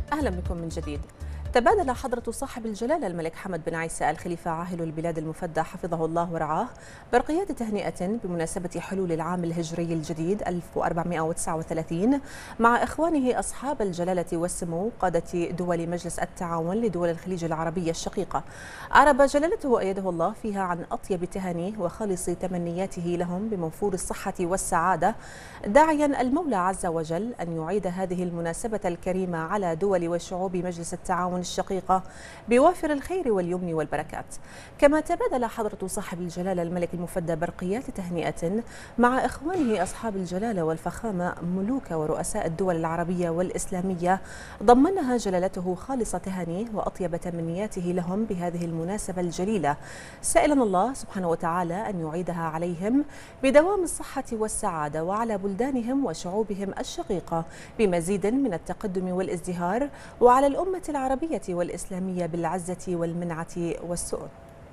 أهلا بكم من جديد. تبادل حضرة صاحب الجلالة الملك حمد بن عيسى الخليفة عاهل البلاد المفدى حفظه الله ورعاه برقيات تهنئة بمناسبة حلول العام الهجري الجديد 1439 مع إخوانه أصحاب الجلالة والسمو قادة دول مجلس التعاون لدول الخليج العربية الشقيقة. أعرب جلالته أيده الله فيها عن أطيب تهانيه وخالص تمنياته لهم بموفور الصحة والسعادة، داعيا المولى عز وجل أن يعيد هذه المناسبة الكريمة على دول وشعوب مجلس التعاون الشقيقة بوافر الخير واليمن والبركات. كما تبادل حضرة صاحب الجلالة الملك المفدى برقيات تهنئة مع إخوانه أصحاب الجلالة والفخامة ملوك ورؤساء الدول العربية والإسلامية، ضمنها جلالته خالص تهانيه وأطيب تمنياته لهم بهذه المناسبة الجليلة، سائلا الله سبحانه وتعالى أن يعيدها عليهم بدوام الصحة والسعادة وعلى بلدانهم وشعوبهم الشقيقة بمزيد من التقدم والازدهار، وعلى الأمة العربية والإسلامية بالعزة والمنعة والسؤل.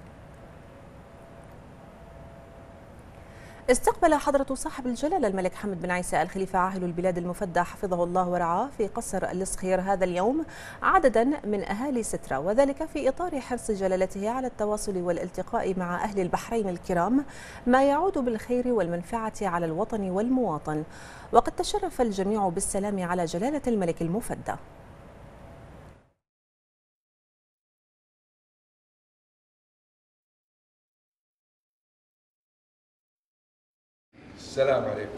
استقبل حضرة صاحب الجلالة الملك حمد بن عيسى الخليفة عاهل البلاد المفدى حفظه الله ورعاه في قصر الصخير هذا اليوم عددا من أهالي سترة، وذلك في إطار حرص جلالته على التواصل والالتقاء مع أهل البحرين الكرام، ما يعود بالخير والمنفعة على الوطن والمواطن. وقد تشرف الجميع بالسلام على جلالة الملك المفدى. السلام عليكم.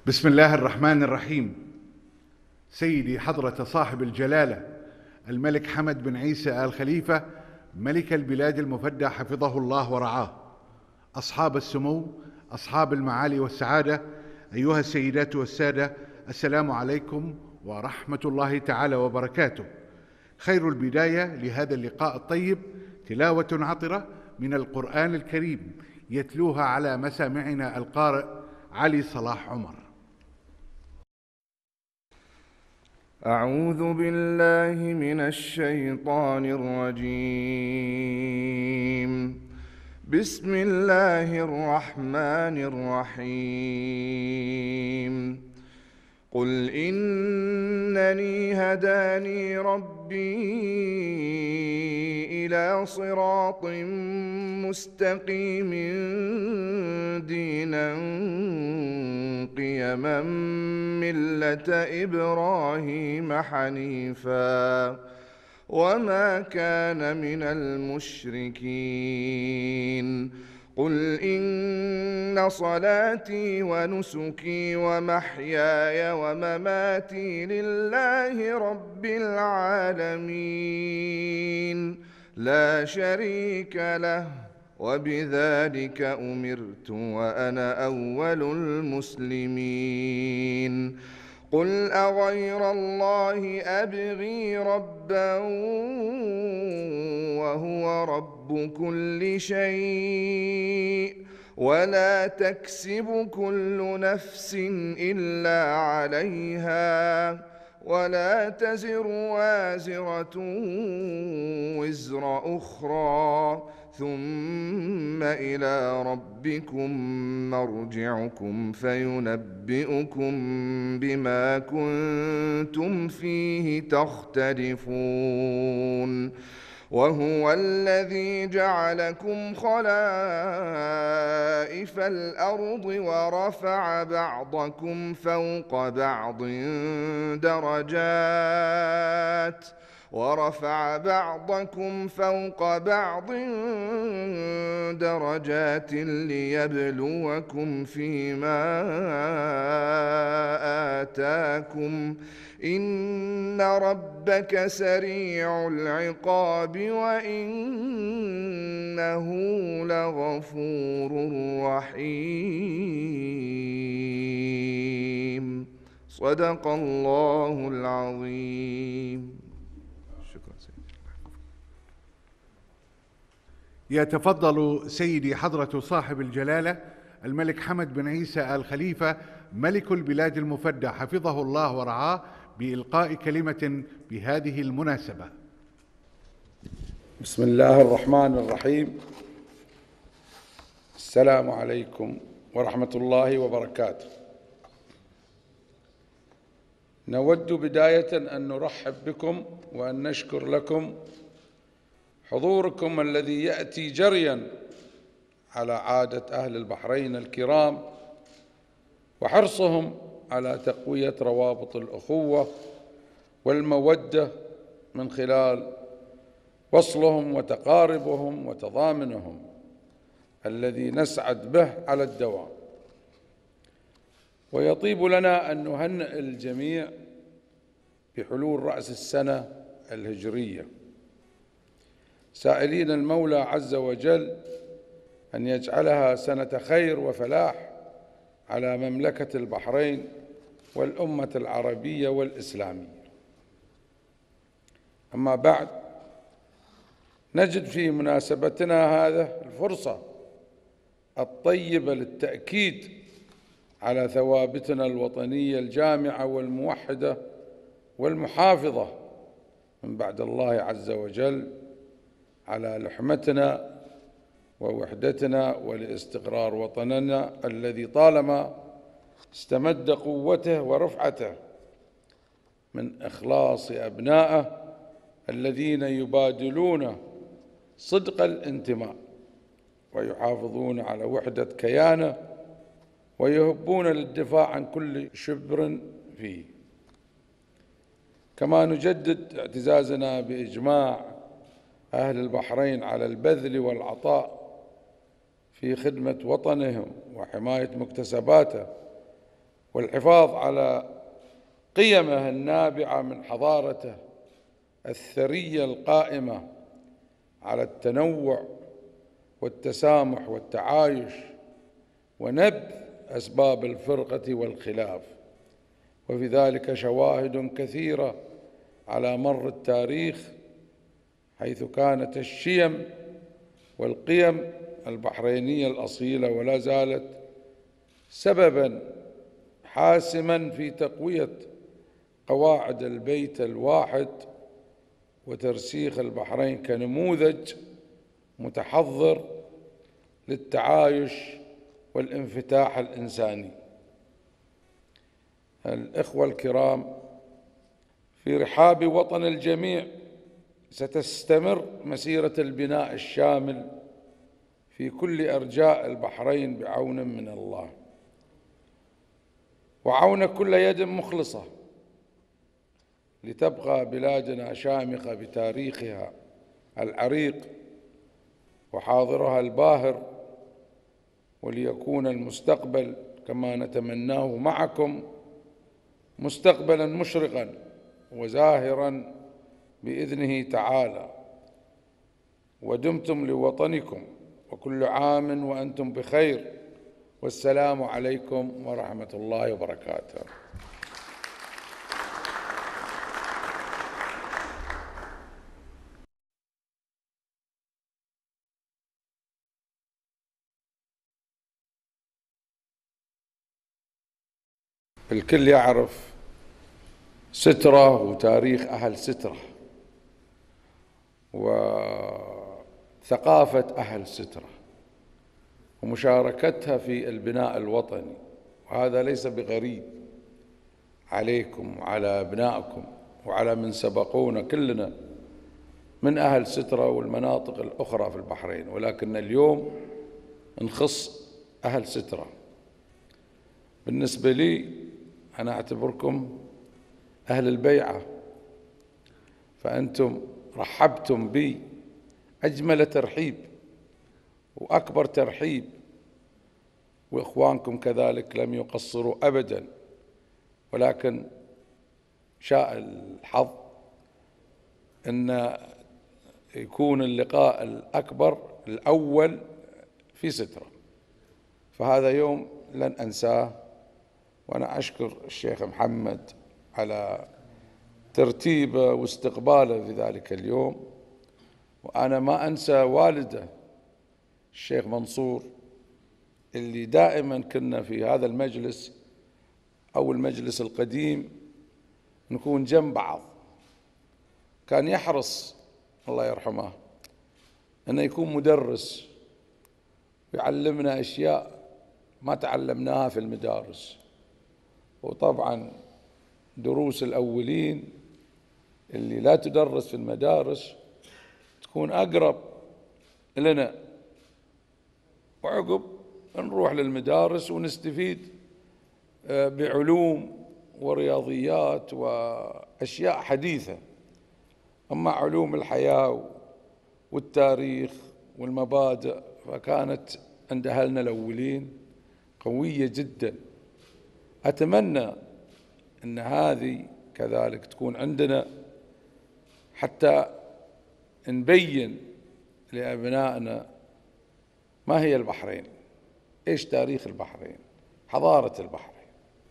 بسم الله الرحمن الرحيم. سيدي حضرة صاحب الجلالة الملك حمد بن عيسى آل خليفة ملك البلاد المفدى حفظه الله ورعاه، أصحاب السمو، أصحاب المعالي والسعادة، أيها السيدات والسادة، السلام عليكم ورحمة الله تعالى وبركاته. خير البداية لهذا اللقاء الطيب تلاوة عطرة من القرآن الكريم يتلوها على مسامعنا القارئ علي صلاح عمر. أعوذ بالله من الشيطان الرجيم. بسم الله الرحمن الرحيم. قل إنني هداني ربي إلى صراط مستقيم دينا قيما ملة إبراهيم حنيفا وما كان من المشركين. قل إن صلاتي ونسكي ومحياي ومماتي لله رب العالمين لا شريك له وبذلك أمرت وأنا أول المسلمين. قل أغير الله أبغي ربا وهو رب كل شيء ولا تكسب كل نفس إلا عليها ولا تزر وازرة وزر أخرى ثم إلى ربكم مرجعكم فينبئكم بما كنتم فيه تختلفون. وهو الذي جعلكم خلائف الأرض ورفع بعضكم فوق بعض درجات ليبلوكم فيما آتاكم إن ربك سريع العقاب وإنه لغفور رحيم. صدق الله العظيم. شكرا سيدي. يتفضل سيدي حضرة صاحب الجلالة الملك حمد بن عيسى آل خليفة ملك البلاد المفدى حفظه الله ورعاه بإلقاء كلمة بهذه المناسبة. بسم الله الرحمن الرحيم. السلام عليكم ورحمة الله وبركاته. نود بداية أن نرحب بكم وأن نشكر لكم حضوركم الذي يأتي جرياً على عادة أهل البحرين الكرام وحرصهم على تقوية روابط الأخوة والمودة من خلال وصلهم وتقاربهم وتضامنهم الذي نسعد به على الدوام. ويطيب لنا أن نهنئ الجميع بحلول رأس السنة الهجرية، سائلين المولى عز وجل أن يجعلها سنة خير وفلاح على مملكة البحرين والأمة العربية والإسلامية. أما بعد، نجد في مناسبتنا هذا الفرصة الطيبة للتأكيد على ثوابتنا الوطنية الجامعة والموحدة والمحافظة من بعد الله عز وجل على لحمتنا ووحدتنا ولاستقرار وطننا الذي طالما استمد قوته ورفعته من إخلاص أبنائه الذين يبادلون صدق الانتماء ويحافظون على وحدة كيانه ويهبون للدفاع عن كل شبر فيه. كما نجدد اعتزازنا بإجماع أهل البحرين على البذل والعطاء في خدمة وطنهم وحماية مكتسباته والحفاظ على قيمه النابعة من حضارته الثرية القائمة على التنوع والتسامح والتعايش، ونبذ أسباب الفرقة والخلاف. وفي ذلك شواهد كثيرة على مر التاريخ، حيث كانت الشيم والقيم البحرينية الأصيلة ولا زالت سبباً حاسماً في تقوية قواعد البيت الواحد وترسيخ البحرين كنموذج متحضر للتعايش والانفتاح الإنساني. الإخوة الكرام، في رحاب وطن الجميع ستستمر مسيرة البناء الشامل في كل أرجاء البحرين بعون من الله، وعون كل يد مخلصة، لتبقى بلادنا شامخة بتاريخها العريق وحاضرها الباهر، وليكون المستقبل كما نتمناه معكم مستقبلا مشرقا وزاهرا بإذنه تعالى. ودمتم لوطنكم، وكل عام وأنتم بخير، والسلام عليكم ورحمة الله وبركاته. الكل يعرف سترة وتاريخ أهل سترة وثقافة أهل سترة ومشاركتها في البناء الوطني، وهذا ليس بغريب عليكم وعلى أبنائكم وعلى من سبقونا، كلنا من أهل سترة والمناطق الأخرى في البحرين، ولكن اليوم نخص أهل سترة. بالنسبة لي أنا أعتبركم أهل البيعة، فأنتم رحبتم بي أجمل ترحيب وأكبر ترحيب، وإخوانكم كذلك لم يقصروا أبدا، ولكن شاء الحظ أن يكون اللقاء الأكبر الأول في سترة، فهذا يوم لن أنساه. وأنا أشكر الشيخ محمد على ترتيبه واستقباله في ذلك اليوم، وأنا ما أنسى والده الشيخ منصور اللي دائما كنا في هذا المجلس أو المجلس القديم نكون جنب بعض. كان يحرص الله يرحمه أنه يكون مدرس ويعلمنا أشياء ما تعلمناها في المدارس، وطبعا دروس الأولين اللي لا تدرس في المدارس تكون أقرب لنا، وعقب نروح للمدارس ونستفيد بعلوم ورياضيات وأشياء حديثة. أما علوم الحياة والتاريخ والمبادئ فكانت عند أهلنا الأولين قوية جدا. أتمنى أن هذه كذلك تكون عندنا حتى نبين لأبنائنا ما هي البحرين، إيش تاريخ البحرين، حضارة البحرين،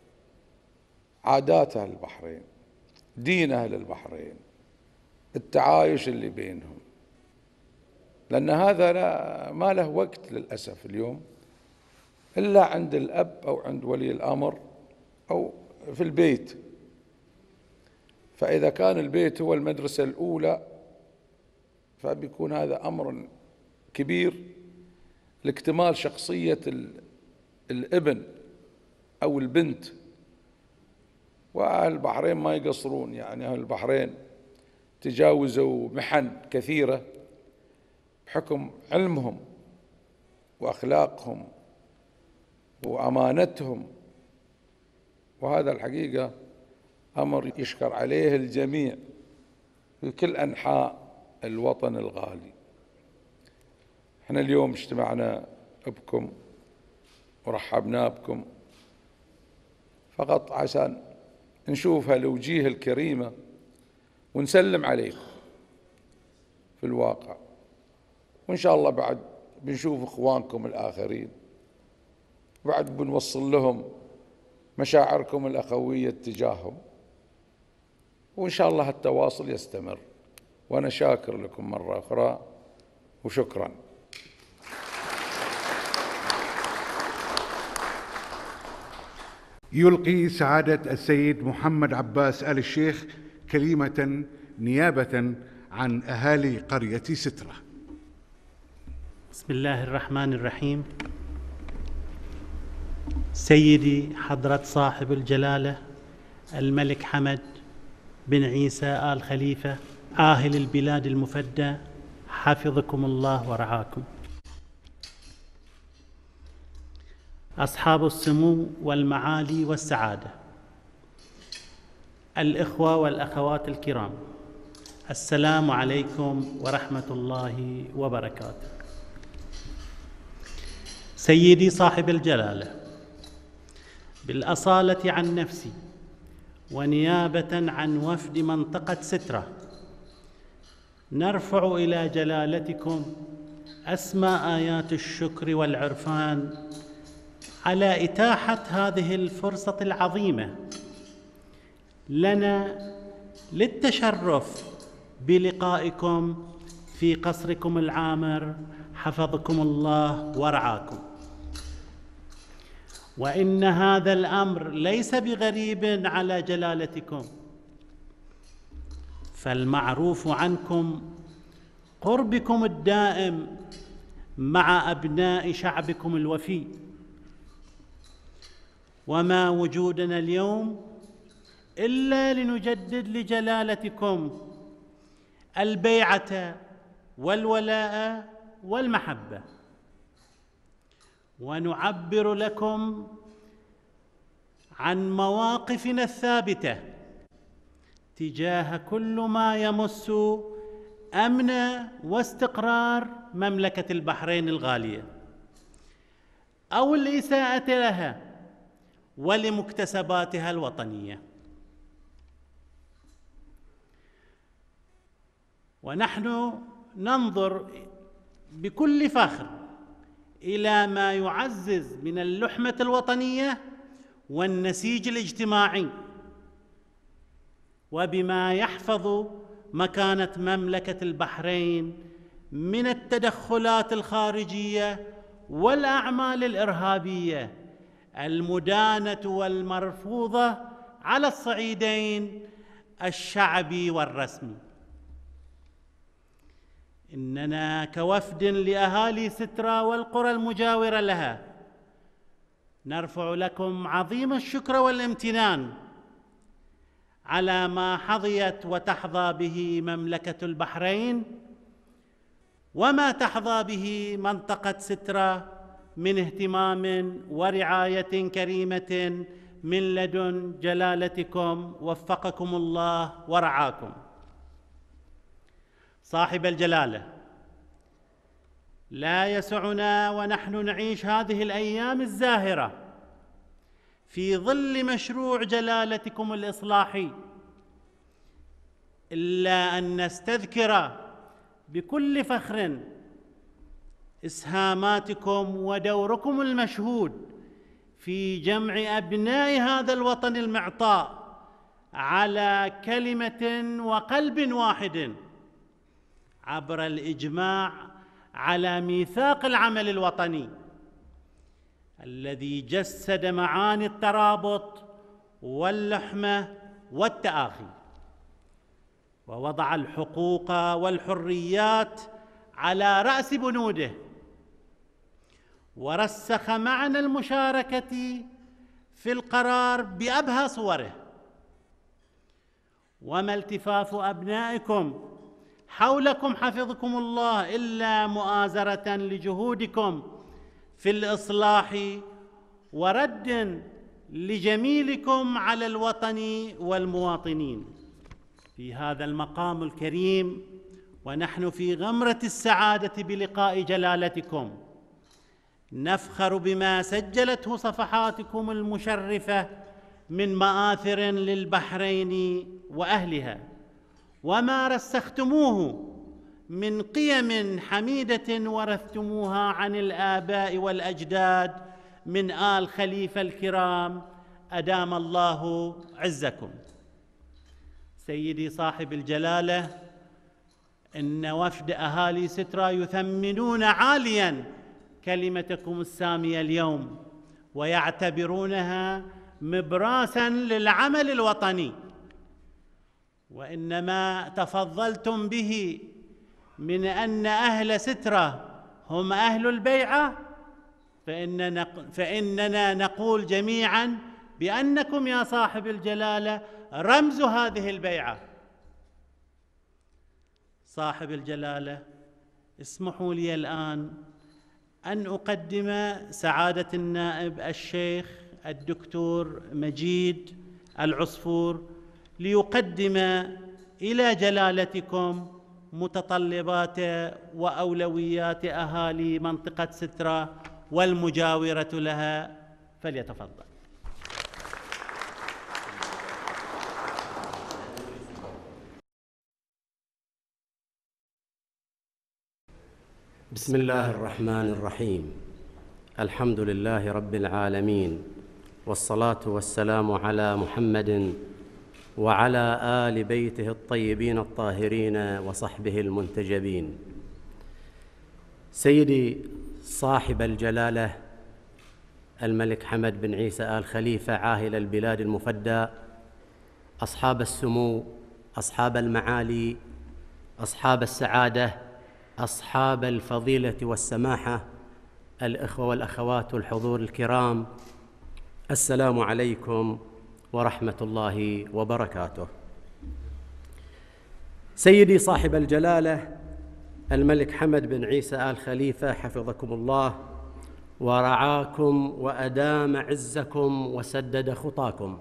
عادات أهل البحرين، دين أهل البحرين، التعايش اللي بينهم، لأن هذا ما له وقت للأسف اليوم إلا عند الأب أو عند ولي الأمر أو في البيت. فإذا كان البيت هو المدرسة الأولى فبيكون هذا أمر كبير لاكتمال شخصية الابن أو البنت. وأهل البحرين ما يقصرون، يعني أهل البحرين تجاوزوا محن كثيرة بحكم علمهم وأخلاقهم وأمانتهم، وهذا الحقيقة أمر يشكر عليه الجميع في كل أنحاء الوطن الغالي. احنا اليوم اجتمعنا بكم ورحبنا بكم فقط عشان نشوف هالوجيه الكريمة ونسلم عليكم في الواقع، وإن شاء الله بعد بنشوف إخوانكم الآخرين، بعد بنوصل لهم مشاعركم الأخوية تجاههم، وإن شاء الله التواصل يستمر. وأنا شاكر لكم مرة أخرى وشكرا. يلقي سعادة السيد محمد عباس آل الشيخ كلمة نيابة عن أهالي قرية سترة. بسم الله الرحمن الرحيم. سيدي حضرة صاحب الجلالة الملك حمد بن عيسى آل خليفة عاهل البلاد المفدى، حفظكم الله ورعاكم. أصحاب السمو والمعالي والسعادة، الإخوة والأخوات الكرام، السلام عليكم ورحمة الله وبركاته. سيدي صاحب الجلالة، بالأصالة عن نفسي ونيابة عن وفد منطقة سترة، نرفع إلى جلالتكم أسمى آيات الشكر والعرفان على إتاحة هذه الفرصة العظيمة لنا للتشرف بلقائكم في قصركم العامر، حفظكم الله ورعاكم. وإن هذا الأمر ليس بغريب على جلالتكم، فالمعروف عنكم قربكم الدائم مع أبناء شعبكم الوفي، وما وجودنا اليوم إلا لنجدد لجلالتكم البيعة والولاء والمحبة، ونعبر لكم عن مواقفنا الثابتة تجاه كل ما يمس أمن واستقرار مملكة البحرين الغالية أو الإساءة لها ولمكتسباتها الوطنية. ونحن ننظر بكل فخر إلى ما يعزز من اللحمة الوطنية والنسيج الاجتماعي، وبما يحفظ مكانة مملكة البحرين من التدخلات الخارجية والأعمال الإرهابية المدانة والمرفوضة على الصعيدين الشعبي والرسمي. إننا كوفد لأهالي سترة والقرى المجاورة لها نرفع لكم عظيم الشكر والامتنان على ما حظيت وتحظى به مملكة البحرين وما تحظى به منطقة سترة من اهتمام ورعاية كريمة من لدن جلالتكم، وفقكم الله ورعاكم. صاحب الجلالة، لا يسعنا ونحن نعيش هذه الأيام الزاهرة في ظل مشروع جلالتكم الإصلاحي إلا أن نستذكر بكل فخر إسهاماتكم ودوركم المشهود في جمع أبناء هذا الوطن المعطاء على كلمة وقلب واحد عبر الإجماع على ميثاق العمل الوطني الذي جسد معاني الترابط واللحمة والتآخي، ووضع الحقوق والحريات على رأس بنوده، ورسخ معنى المشاركة في القرار بأبهى صوره. وما التفاف أبنائكم حولكم حفظكم الله إلا مؤازرة لجهودكم في الإصلاح ورد لجميلكم على الوطن والمواطنين. في هذا المقام الكريم ونحن في غمرة السعادة بلقاء جلالتكم، نفخر بما سجلته صفحاتكم المشرفة من مآثر للبحرين وأهلها، وما رسختموه من قيم حميدة ورثتموها عن الآباء والأجداد من آل خليفة الكرام، أدام الله عزكم. سيدي صاحب الجلالة، إن وفد أهالي سترة يثمنون عالياً كلمتكم السامية اليوم، ويعتبرونها مبراساً للعمل الوطني، وإنما تفضلتم به من أن أهل سترة هم أهل البيعة، فإننا نقول جميعاً بأنكم يا صاحب الجلالة رمز هذه البيعة. صاحب الجلالة، اسمحوا لي الآن أن أقدم سعادة النائب الشيخ الدكتور مجيد العصفور ليقدم إلى جلالتكم متطلبات وأولويات أهالي منطقة سترة والمجاورة لها، فليتفضل. بسم الله الرحمن الرحيم. الحمد لله رب العالمين، والصلاة والسلام على محمد وعلى آل بيته الطيبين الطاهرين وصحبه المنتجبين. سيدي صاحب الجلالة الملك حمد بن عيسى آل خليفة عاهل البلاد المفدى، أصحاب السمو، أصحاب المعالي، أصحاب السعادة، أصحاب الفضيلة والسماحة، الإخوة والأخوات والحضور الكرام، السلام عليكم ورحمة الله وبركاته. سيدي صاحب الجلالة الملك حمد بن عيسى آل خليفة حفظكم الله ورعاكم وأدام عزكم وسدد خطاكم،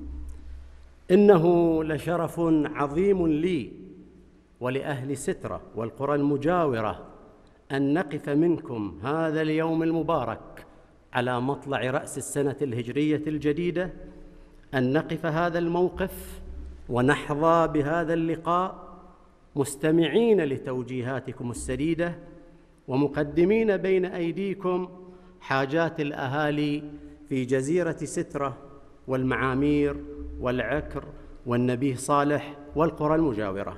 إنه لشرف عظيم لي ولأهل سترة والقرى المجاورة أن نقف منكم هذا اليوم المبارك على مطلع رأس السنة الهجرية الجديدة، أن نقف هذا الموقف ونحظى بهذا اللقاء مستمعين لتوجيهاتكم السديدة، ومقدمين بين أيديكم حاجات الأهالي في جزيرة سترة والمعامير والعكر والنبيه صالح والقرى المجاورة،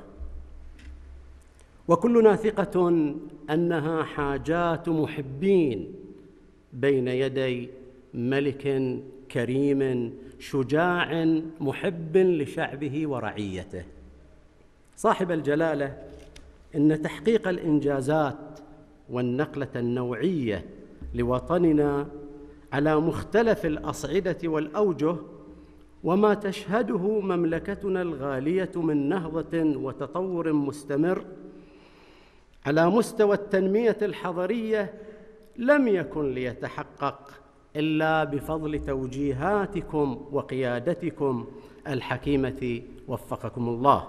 وكلنا ثقة أنها حاجات محبين بين يدي ملك كريم شجاع محب لشعبه ورعيته. صاحب الجلالة، إن تحقيق الإنجازات والنقلة النوعية لوطننا على مختلف الأصعدة والأوجه، وما تشهده مملكتنا الغالية من نهضة وتطور مستمر على مستوى التنمية الحضرية، لم يكن ليتحقق إلا بفضل توجيهاتكم وقيادتكم الحكيمة وفقكم الله.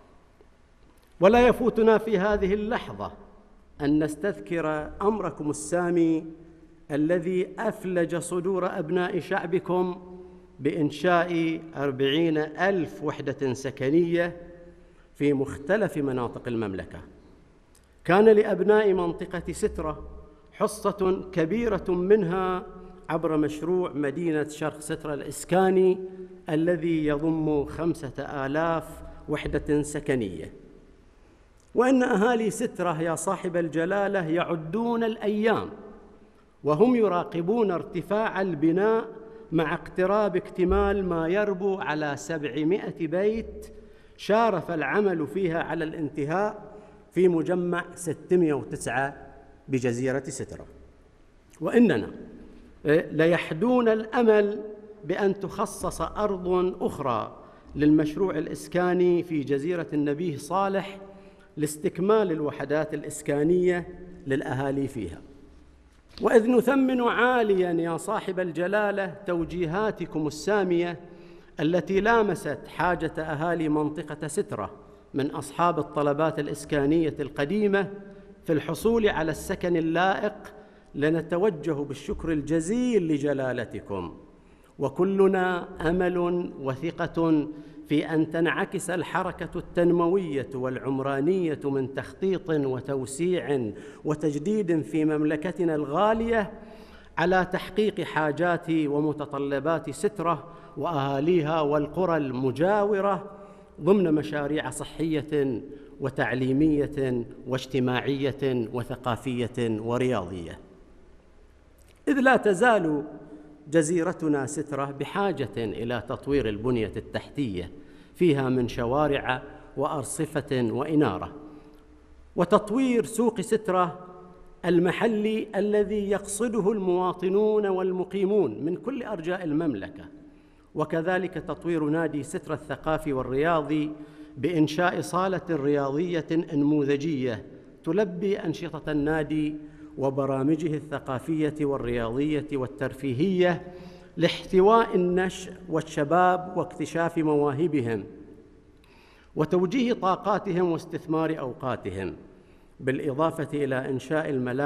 ولا يفوتنا في هذه اللحظة أن نستذكر أمركم السامي الذي أفلج صدور أبناء شعبكم بإنشاء 40,000 وحدة سكنية في مختلف مناطق المملكة. كان لأبناء منطقة سترة حصة كبيرة منها عبر مشروع مدينة شرق سترة الإسكاني الذي يضم 5,000 وحدة سكنية. وأن أهالي سترة يا صاحب الجلالة يعدون الأيام وهم يراقبون ارتفاع البناء مع اقتراب اكتمال ما يربو على 700 بيت شارف العمل فيها على الانتهاء في مجمع 609 بجزيرة سترة. وإننا ليحدون الأمل بأن تخصص أرض أخرى للمشروع الإسكاني في جزيرة النبيه صالح لاستكمال الوحدات الإسكانية للأهالي فيها. وإذ نثمن عالياً يا صاحب الجلالة توجيهاتكم السامية التي لامست حاجة أهالي منطقة سترة من أصحاب الطلبات الإسكانية القديمة في الحصول على السكن اللائق، لنتوجه بالشكر الجزيل لجلالتكم وكلنا أمل وثقة في أن تنعكس الحركة التنموية والعمرانية من تخطيط وتوسيع وتجديد في مملكتنا الغالية على تحقيق حاجات ومتطلبات سترة وأهاليها والقرى المجاورة ضمن مشاريع صحية وتعليمية واجتماعية وثقافية ورياضية، إذ لا تزال جزيرتنا سترة بحاجة إلى تطوير البنية التحتية فيها من شوارع وأرصفة وإنارة، وتطوير سوق سترة المحلي الذي يقصده المواطنون والمقيمون من كل أرجاء المملكة، وكذلك تطوير نادي سترة الثقافي والرياضي بإنشاء صالة رياضية نموذجية تلبي أنشطة النادي وبرامجه الثقافية والرياضية والترفيهية لاحتواء النشء والشباب واكتشاف مواهبهم وتوجيه طاقاتهم واستثمار أوقاتهم، بالإضافة إلى إنشاء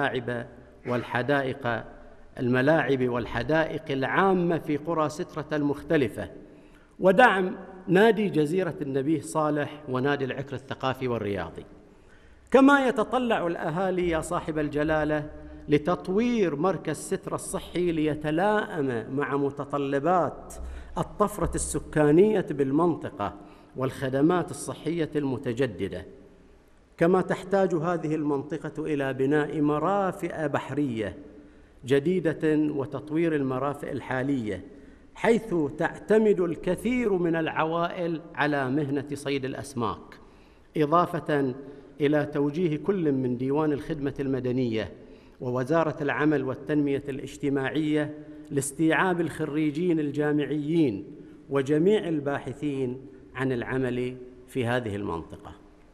الملاعب والحدائق العامة في قرى سترة المختلفة، ودعم نادي جزيرة النبيه صالح ونادي العكر الثقافي والرياضي. كما يتطلع الأهالي يا صاحب الجلالة لتطوير مركز سترة الصحي ليتلائم مع متطلبات الطفرة السكانية بالمنطقة والخدمات الصحية المتجددة. كما تحتاج هذه المنطقة إلى بناء مرافئ بحرية جديدة وتطوير المرافئ الحالية، حيث تعتمد الكثير من العوائل على مهنة صيد الأسماك، إضافة إلى توجيه كل من ديوان الخدمة المدنية ووزارة العمل والتنمية الاجتماعية لاستيعاب الخريجين الجامعيين وجميع الباحثين عن العمل في هذه المنطقة.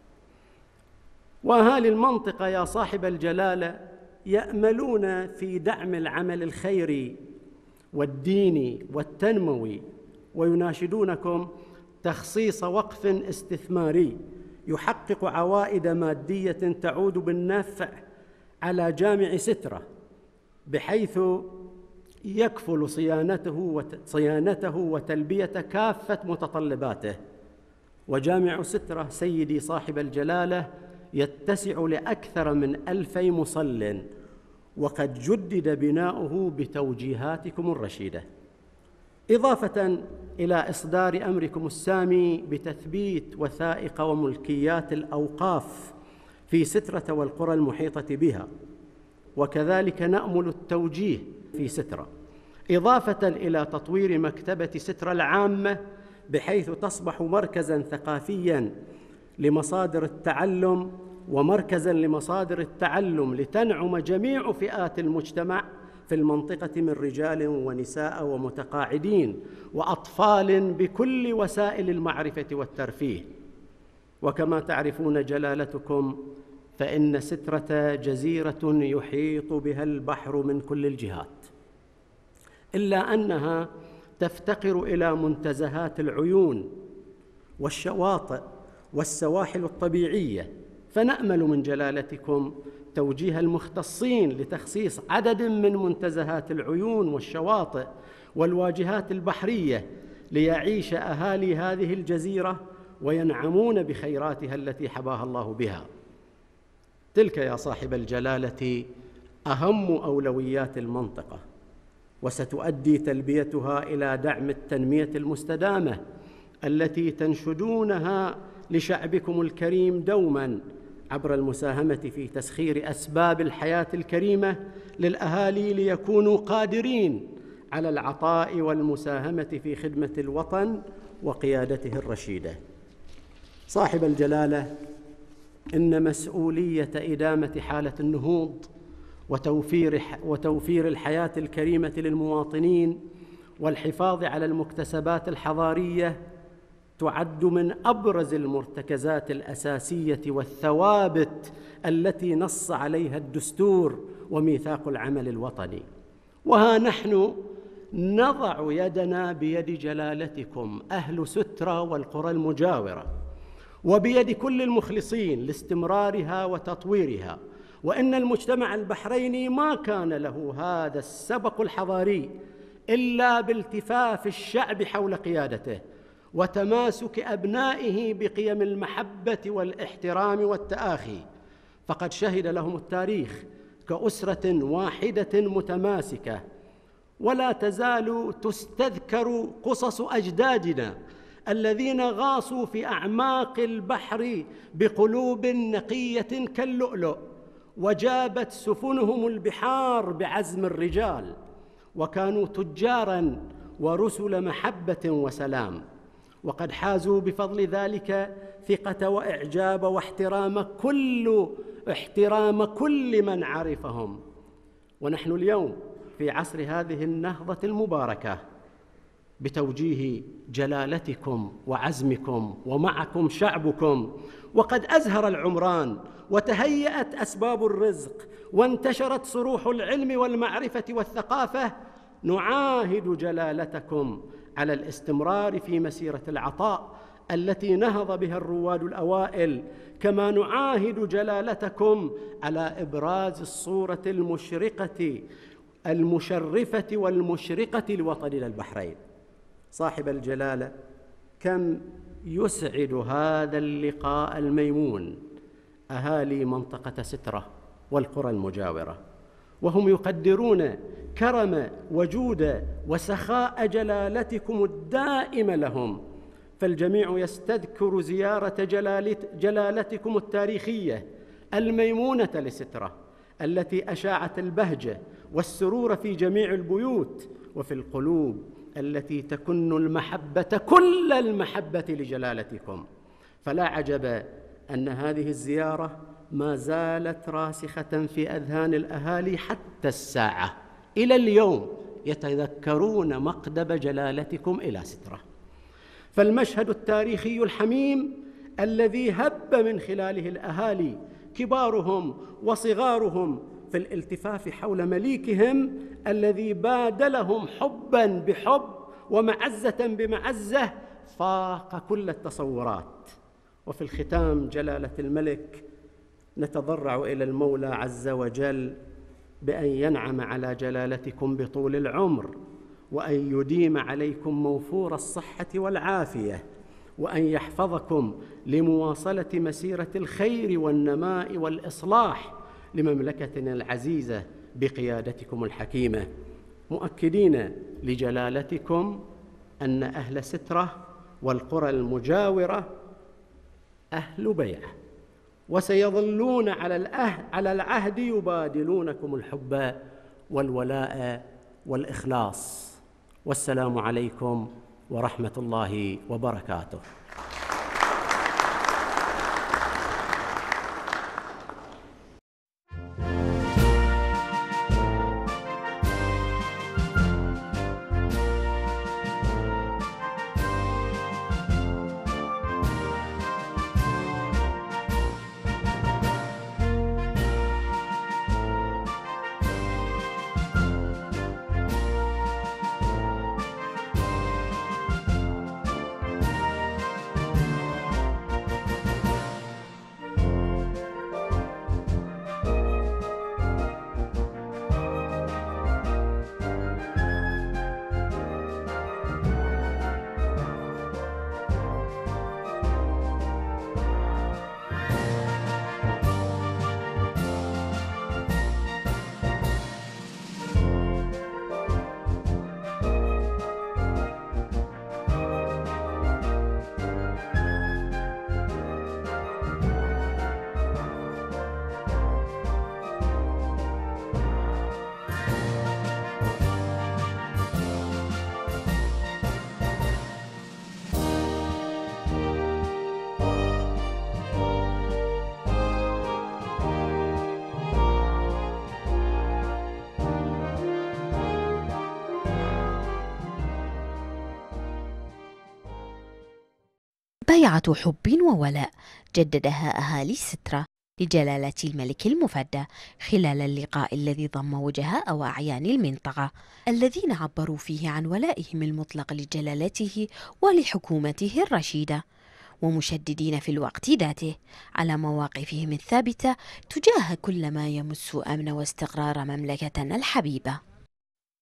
وأهالي المنطقة يا صاحب الجلالة يأملون في دعم العمل الخيري والديني والتنموي، ويناشدونكم تخصيص وقف استثماري يحقق عوائد مادية تعود بالنفع على جامع سترة، بحيث يكفل صيانته وتلبية كافة متطلباته. وجامع سترة سيدي صاحب الجلالة يتسع لأكثر من 2000 مصل، وقد جدد بناؤه بتوجيهاتكم الرشيدة، إضافة إلى إصدار أمركم السامي بتثبيت وثائق وملكيات الأوقاف في سترة والقرى المحيطة بها. وكذلك نأمل التوجيه في سترة، إضافة إلى تطوير مكتبة سترة العامة بحيث تصبح مركزاً ثقافياً لمصادر التعلم ومركزاً لمصادر التعلم لتنعم جميع فئات المجتمع في المنطقة من رجال ونساء ومتقاعدين وأطفال بكل وسائل المعرفة والترفيه. وكما تعرفون جلالتكم فإن سترة جزيرة يحيط بها البحر من كل الجهات، إلا أنها تفتقر إلى منتزهات العيون والشواطئ والسواحل الطبيعية، فنأمل من جلالتكم توجيه المختصين لتخصيص عدد من منتزهات العيون والشواطئ والواجهات البحرية ليعيش أهالي هذه الجزيرة وينعمون بخيراتها التي حباها الله بها. تلك يا صاحب الجلالة أهم أولويات المنطقة، وستؤدي تلبيتها إلى دعم التنمية المستدامة التي تنشدونها لشعبكم الكريم دوماً عبر المساهمة في تسخير أسباب الحياة الكريمة للأهالي ليكونوا قادرين على العطاء والمساهمة في خدمة الوطن وقيادته الرشيدة. صاحب الجلالة، إن مسؤولية إدامة حالة النهوض وتوفير الحياة الكريمة للمواطنين والحفاظ على المكتسبات الحضارية تعد من أبرز المرتكزات الأساسية والثوابت التي نص عليها الدستور وميثاق العمل الوطني. وها نحن نضع يدنا بيد جلالتكم أهل سترة والقرى المجاورة وبيد كل المخلصين لاستمرارها وتطويرها. وإن المجتمع البحريني ما كان له هذا السبق الحضاري إلا بالتفاف الشعب حول قيادته وتماسك أبنائه بقيم المحبة والاحترام والتآخي، فقد شهد لهم التاريخ كأسرة واحدة متماسكة. ولا تزال تستذكر قصص أجدادنا الذين غاصوا في أعماق البحر بقلوب نقية كاللؤلؤ، وجابت سفنهم البحار بعزم الرجال، وكانوا تجاراً ورسل محبة وسلام، وقد حازوا بفضل ذلك ثقة وإعجاب واحترام كل من عرفهم. ونحن اليوم في عصر هذه النهضة المباركة بتوجيه جلالتكم وعزمكم ومعكم شعبكم، وقد أزهر العمران وتهيأت أسباب الرزق وانتشرت صروح العلم والمعرفة والثقافة، نعاهد جلالتكم على الاستمرار في مسيرة العطاء التي نهض بها الرواد الأوائل، كما نعاهد جلالتكم على إبراز الصورة المشرفة والمشرقة لوطننا البحرين. صاحب الجلالة، كم يسعد هذا اللقاء الميمون أهالي منطقة سترة والقرى المجاورة، وهم يقدرون كرم وجود وسخاء جلالتكم الدائم لهم، فالجميع يستذكر زيارة جلالتكم التاريخية الميمونة لسترة التي أشاعت البهجة والسرور في جميع البيوت وفي القلوب التي تكن المحبة كل المحبة لجلالتكم. فلا عجب أن هذه الزيارة ما زالت راسخة في أذهان الأهالي حتى الساعة، إلى اليوم يتذكرون مقدم جلالتكم إلى سترة. فالمشهد التاريخي الحميم الذي هب من خلاله الأهالي كبارهم وصغارهم في الالتفاف حول مليكهم الذي بادلهم حباً بحب ومعزة بمعزة فاق كل التصورات. وفي الختام جلالة الملك، نتضرع إلى المولى عز وجل بأن ينعم على جلالتكم بطول العمر، وأن يديم عليكم موفور الصحة والعافية، وأن يحفظكم لمواصلة مسيرة الخير والنماء والإصلاح لمملكتنا العزيزة بقيادتكم الحكيمة، مؤكدين لجلالتكم أن أهل سترة والقرى المجاورة أهل بيعة، وسيظلون على العهد يبادلونكم الحب والولاء والإخلاص. والسلام عليكم ورحمة الله وبركاته. بيعة حب وولاء جددها أهالي سترة لجلالة الملك المفدى خلال اللقاء الذي ضم وجهاء وأعيان المنطقة الذين عبروا فيه عن ولائهم المطلق لجلالته ولحكومته الرشيدة، ومشددين في الوقت ذاته على مواقفهم الثابتة تجاه كل ما يمس أمن واستقرار مملكتنا الحبيبة.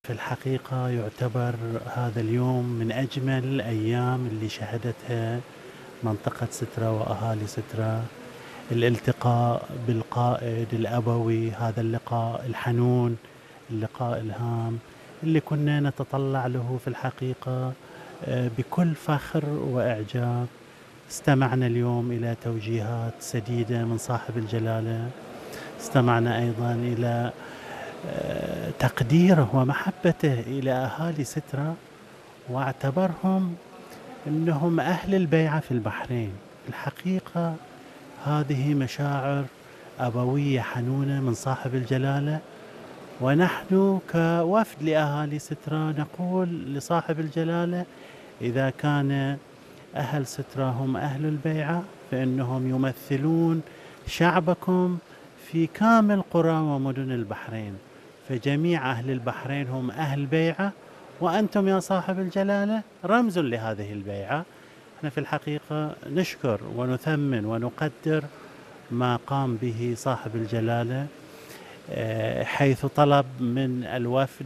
في الحقيقة يعتبر هذا اليوم من أجمل الأيام اللي شهدتها منطقة سترة وأهالي سترة. الالتقاء بالقائد الأبوي، هذا اللقاء الحنون، اللقاء الهام اللي كنا نتطلع له في الحقيقة بكل فخر وإعجاب. استمعنا اليوم إلى توجيهات سديدة من صاحب الجلالة، استمعنا أيضا إلى تقديره ومحبته إلى أهالي سترة، واعتبرهم أنهم أهل البيعة في البحرين. الحقيقة هذه مشاعر أبوية حنونة من صاحب الجلالة، ونحن كوفد لأهالي سترة نقول لصاحب الجلالة إذا كان أهل سترة هم أهل البيعة فإنهم يمثلون شعبكم في كامل قرى ومدن البحرين، فجميع أهل البحرين هم أهل بيعة، وأنتم يا صاحب الجلالة رمز لهذه البيعة. احنا في الحقيقة نشكر ونثمن ونقدر ما قام به صاحب الجلالة، حيث طلب من الوفد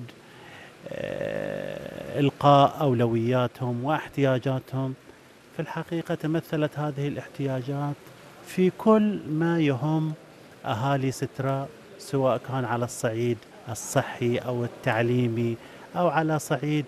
إلقاء أولوياتهم واحتياجاتهم. في الحقيقة تمثلت هذه الاحتياجات في كل ما يهم أهالي سترة، سواء كان على الصعيد الصحي أو التعليمي أو على صعيد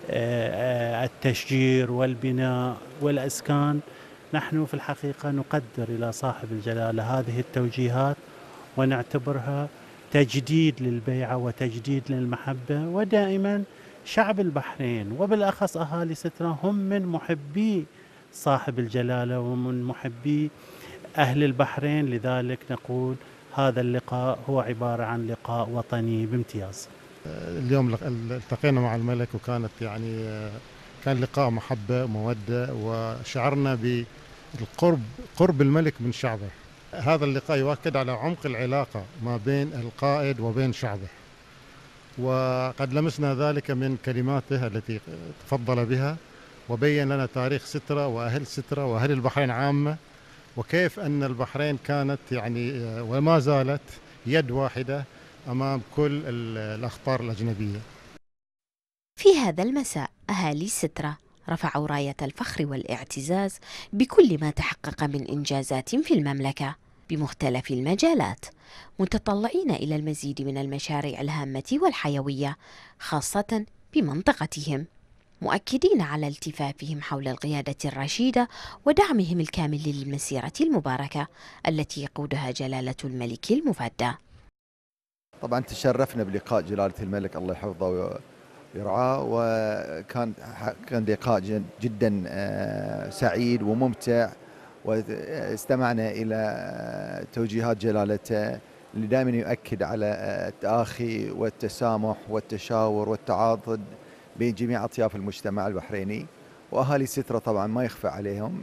التشجير والبناء والإسكان. نحن في الحقيقة نقدر إلى صاحب الجلالة هذه التوجيهات ونعتبرها تجديد للبيعة وتجديد للمحبة. ودائما شعب البحرين وبالأخص أهالي سترة هم من محبي صاحب الجلالة ومن محبي أهل البحرين، لذلك نقول هذا اللقاء هو عبارة عن لقاء وطني بامتياز. اليوم التقينا مع الملك وكانت كان لقاء محبة ومودة، وشعرنا قرب الملك من شعبه. هذا اللقاء يؤكد على عمق العلاقة ما بين القائد وبين شعبه، وقد لمسنا ذلك من كلماته التي تفضل بها، وبين لنا تاريخ سترة وأهل سترة وأهل البحرين عامة، وكيف أن البحرين كانت وما زالت يد واحدة أمام كل الأخطار الأجنبية. في هذا المساء أهالي سترة رفعوا راية الفخر والاعتزاز بكل ما تحقق من إنجازات في المملكة بمختلف المجالات، متطلعين إلى المزيد من المشاريع الهامة والحيوية خاصة بمنطقتهم، مؤكدين على التفافهم حول القيادة الرشيدة ودعمهم الكامل للمسيرة المباركة التي يقودها جلالة الملك المفدى. طبعا تشرفنا بلقاء جلالة الملك الله يحفظه ويرعاه، وكان لقاء جدا سعيد وممتع، واستمعنا إلى توجيهات جلالته اللي دائما يؤكد على التآخي والتسامح والتشاور والتعاضد بين جميع أطياف المجتمع البحريني. وأهالي سترة طبعا ما يخفى عليهم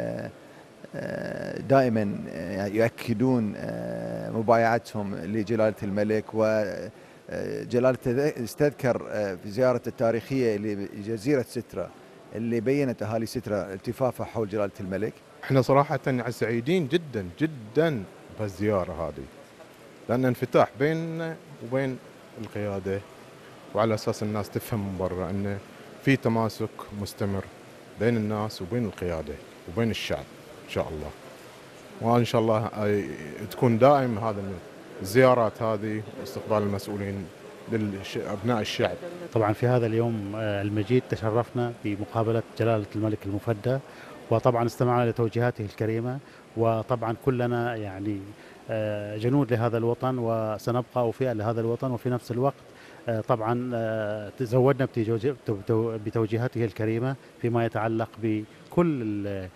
دائما يؤكدون مبايعتهم لجلالة الملك، وجلالته استذكر في زيارته التاريخية لجزيرة سترة اللي بينت أهالي سترة التفافها حول جلالة الملك. احنا صراحة سعيدين جدا جدا بهالزيارة هذه، لأن انفتاح بيننا وبين القيادة، وعلى أساس الناس تفهم من برا أنه في تماسك مستمر بين الناس وبين القيادة وبين الشعب إن شاء الله. وإن شاء الله تكون دائم هذا الزيارات هذه واستقبال المسؤولين لأبناء الشعب. طبعا في هذا اليوم المجيد تشرفنا بمقابلة جلالة الملك المفدى، وطبعا استمعنا لتوجيهاته الكريمة، وطبعا كلنا جنود لهذا الوطن وسنبقى أوفياء لهذا الوطن، وفي نفس الوقت طبعا تزودنا بتوجيهاته الكريمة فيما يتعلق بكل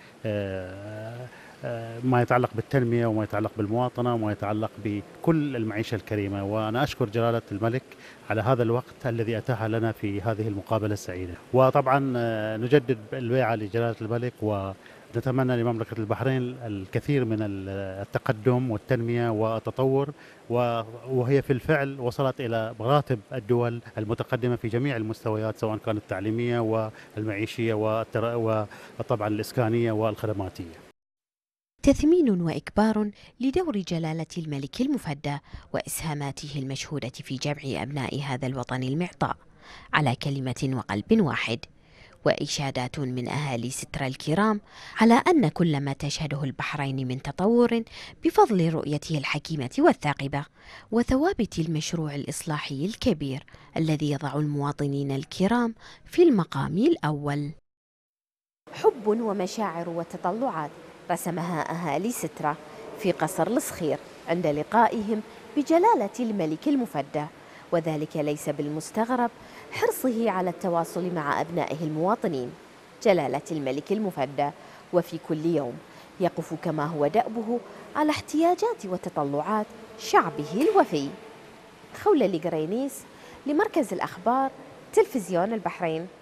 ما يتعلق بالتنمية وما يتعلق بالمواطنة وما يتعلق بكل المعيشة الكريمة. وأنا أشكر جلالة الملك على هذا الوقت الذي أتاح لنا في هذه المقابلة السعيدة. وطبعا نجدد البيعة لجلالة الملك، ونتمنى لمملكة البحرين الكثير من التقدم والتنمية والتطور، وهي في الفعل وصلت إلى مراتب الدول المتقدمة في جميع المستويات، سواء كانت التعليمية والمعيشية وطبعا الإسكانية والخدماتية. تثمين وإكبار لدور جلالة الملك المفدى وإسهاماته المشهودة في جمع أبناء هذا الوطن المعطاء، على كلمة وقلب واحد. وإشادات من أهالي سترة الكرام على أن كل ما تشهده البحرين من تطور بفضل رؤيته الحكيمة والثاقبة وثوابت المشروع الإصلاحي الكبير الذي يضع المواطنين الكرام في المقام الأول. حب ومشاعر وتطلعات رسمها أهالي سترة في قصر الصخير عند لقائهم بجلالة الملك المفدى، وذلك ليس بالمستغرب حرصه على التواصل مع أبنائه المواطنين. جلالة الملك المفدى وفي كل يوم يقف كما هو دأبه على احتياجات وتطلعات شعبه الوفي. خولة القرينيس لمركز الأخبار تلفزيون البحرين.